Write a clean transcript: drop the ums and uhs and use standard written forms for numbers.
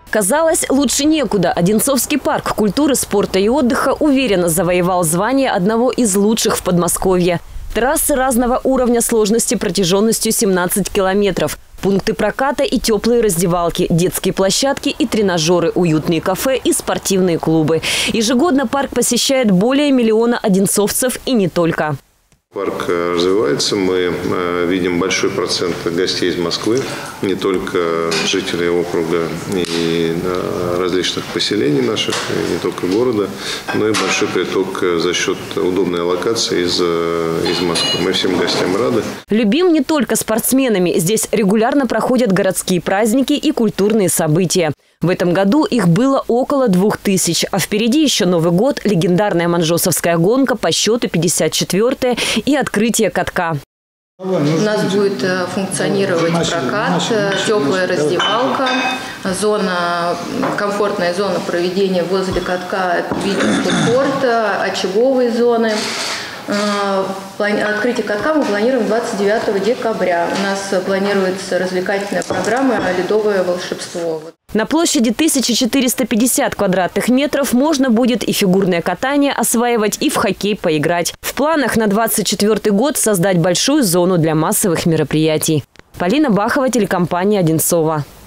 Казалось, лучше некуда. Одинцовский парк культуры, спорта и отдыха уверенно завоевал звание одного из лучших в Подмосковье. Трассы разного уровня сложности протяженностью 17 километров. Пункты проката и теплые раздевалки, детские площадки и тренажеры, уютные кафе и спортивные клубы. Ежегодно парк посещает более 1 миллиона одинцовцев и не только. Парк развивается, мы видим большой процент гостей из Москвы, не только жителей округа и различных поселений наших, не только города, но и большой приток за счет удобной локации из Москвы. Мы всем гостям рады. Любим не только спортсменами. Здесь регулярно проходят городские праздники и культурные события. В этом году их было около 2000, а впереди еще Новый год, легендарная манжосовская гонка по счету 54-я и открытие катка. У нас будет функционировать прокат, теплая раздевалка, комфортная зона проведения возле катка видео фудкорта, очаговые зоны. Открытие катка мы планируем 29 декабря. У нас планируется развлекательная программа «Ледовое волшебство». На площади 1450 квадратных метров можно будет и фигурное катание осваивать, и в хоккей поиграть. В планах на 2024 год создать большую зону для массовых мероприятий. Полина Бахова, телекомпания «Одинцова».